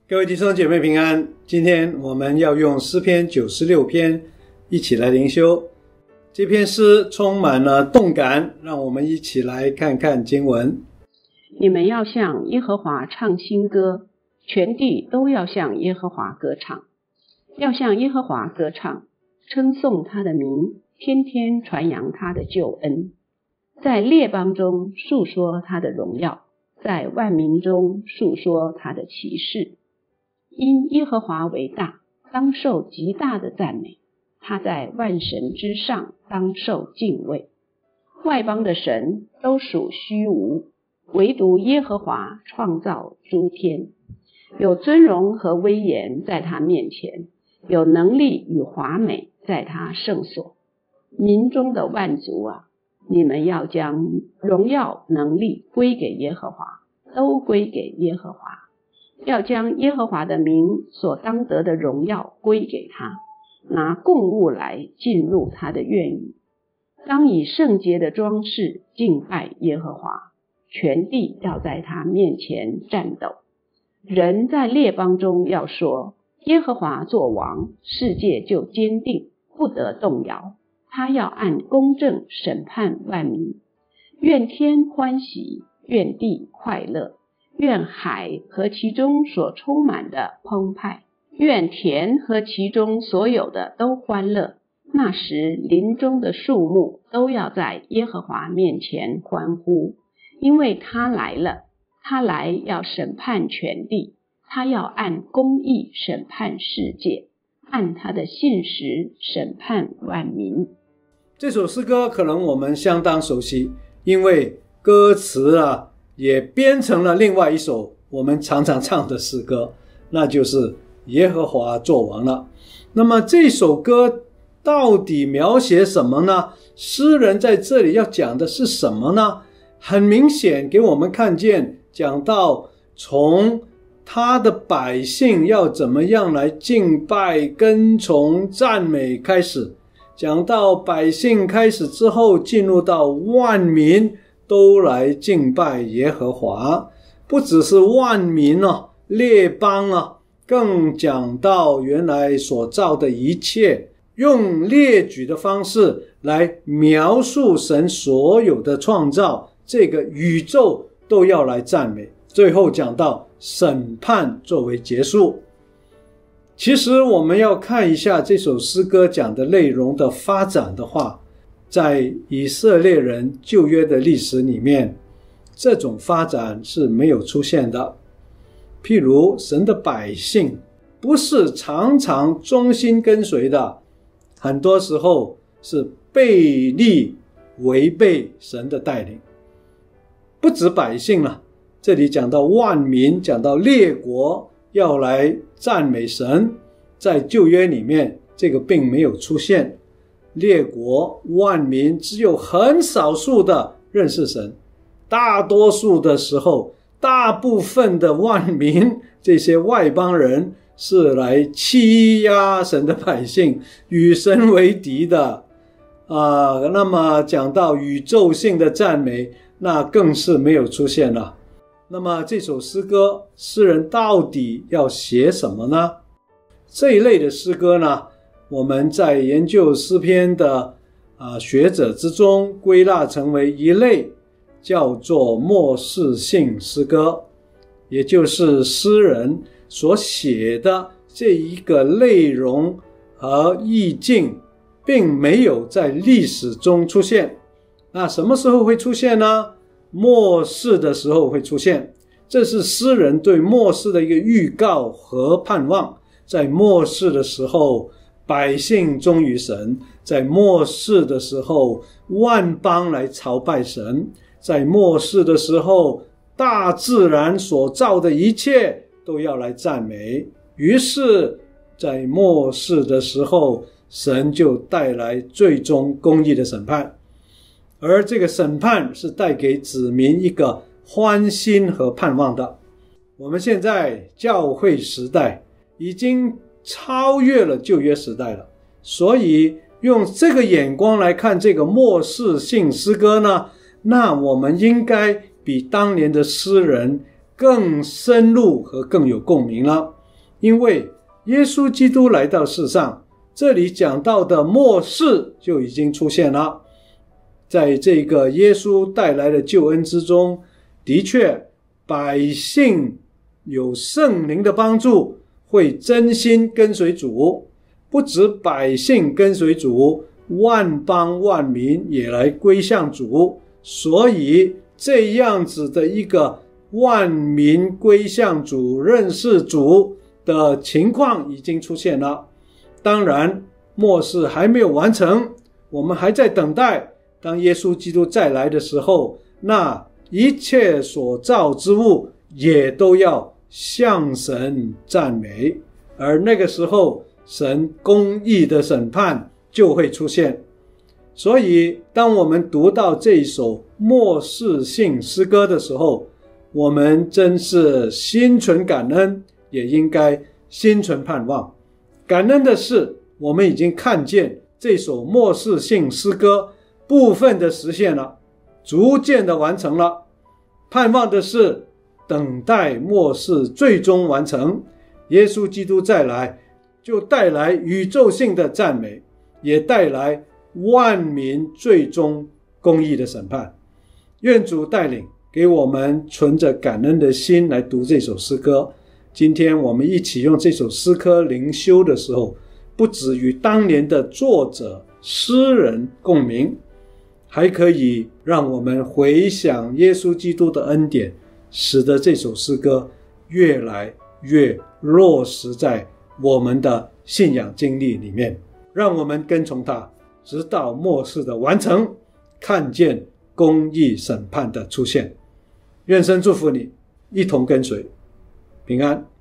各位弟兄姐妹平安，今天我们要用诗篇96篇一起来灵修。这篇诗充满了动感，让我们一起来看看经文。 你们要向耶和华唱新歌，全地都要向耶和华歌唱，要向耶和华歌唱，称颂他的名，天天传扬他的救恩，在列邦中述说他的荣耀，在万民中述说他的奇事。因耶和华为大，当受极大的赞美，他在万神之上，当受敬畏。外邦的神都属虚无，唯独耶和华创造诸天。有尊荣和威严在他面前，有能力与华美在他圣所。民中的万族啊，你们要将荣耀能力归给耶和华，都归给耶和华。要将耶和华的名所当得的荣耀归给他，拿供物来进入他的院宇。当以圣洁的装饰敬拜耶和华，全地要在他面前战斗。人在列邦中要说，耶和华作王，世界就坚定，不得动摇。他要按公正审判万民。愿天欢喜，愿地快乐，愿海和其中所充满的澎湃，愿田和其中所有的都欢乐。那时林中的树木都要在耶和华面前欢呼，因为他来了，他来要审判全地，他要按公义审判世界，按他的信实审判万民。 这首诗歌可能我们相当熟悉，因为歌词也编成了另外一首我们常常唱的诗歌，那就是耶和华作王了。那么这首歌到底描写什么呢？诗人在这里要讲的是什么呢？很明显给我们看见，讲到从他的百姓要怎么样来敬拜、跟从、赞美开始，讲到百姓开始之后，进入到万民都来敬拜耶和华，不只是万民列邦更讲到原来所造的一切，用列举的方式来描述神所有的创造，这个宇宙都要来赞美。最后讲到审判作为结束。其实我们要看一下这首诗歌讲的内容的发展的话，在以色列人旧约的历史里面，这种发展是没有出现的。譬如神的百姓不是常常忠心跟随的，很多时候是背逆违背神的带领。不止百姓了，这里讲到万民，讲到列国要来赞美神，在旧约里面这个并没有出现。列国万民只有很少数的认识神，大多数的时候，大部分的万民，这些外邦人是来欺压神的百姓，与神为敌的那么讲到宇宙性的赞美，那更是没有出现了。那么这首诗歌，诗人到底要写什么呢？这一类的诗歌呢，我们在研究诗篇的学者之中归纳成为一类，叫做末世性诗歌，也就是诗人所写的这一个内容和意境并没有在历史中出现。那什么时候会出现呢？末世的时候会出现，这是诗人对末世的一个预告和盼望。在末世的时候，百姓忠于神，在末世的时候，万邦来朝拜神，在末世的时候，大自然所造的一切都要来赞美。于是在末世的时候，神就带来最终公义的审判，而这个审判是带给子民一个欢欣和盼望的。我们现在教会时代已经超越了旧约时代了，所以用这个眼光来看这个末世性诗歌呢，那我们应该比当年的诗人更深入和更有共鸣了。 因为耶稣基督来到世上，这里讲到的末世就已经出现了。在这个耶稣带来的救恩之中，的确百姓有圣灵的帮助，会真心跟随主，不止百姓跟随主，万邦万民也来归向主。所以这样子的一个万民归向主、认识主的情况已经出现了。当然末世还没有完成，我们还在等待，当耶稣基督再来的时候，那一切所造之物也都要向神赞美，而那个时候神公义的审判就会出现。所以当我们读到这一首末世性诗歌的时候，我们真是心存感恩，也应该心存盼望。感恩的是，我们已经看见这首末世性诗歌部分的实现了，逐渐的完成了。盼望的是，等待末世最终完成，耶稣基督再来，就带来宇宙性的赞美，也带来万民最终公义的审判。愿主带领，给我们存着感恩的心来读这首诗歌。今天我们一起用这首诗歌灵修的时候，不只与当年的作者诗人共鸣，还可以让我们回想耶稣基督的恩典，使得这首诗歌越来越落实在我们的信仰经历里面，让我们跟从他，直到末世的完成，看见公义审判的出现。愿神祝福你，一同跟随，平安。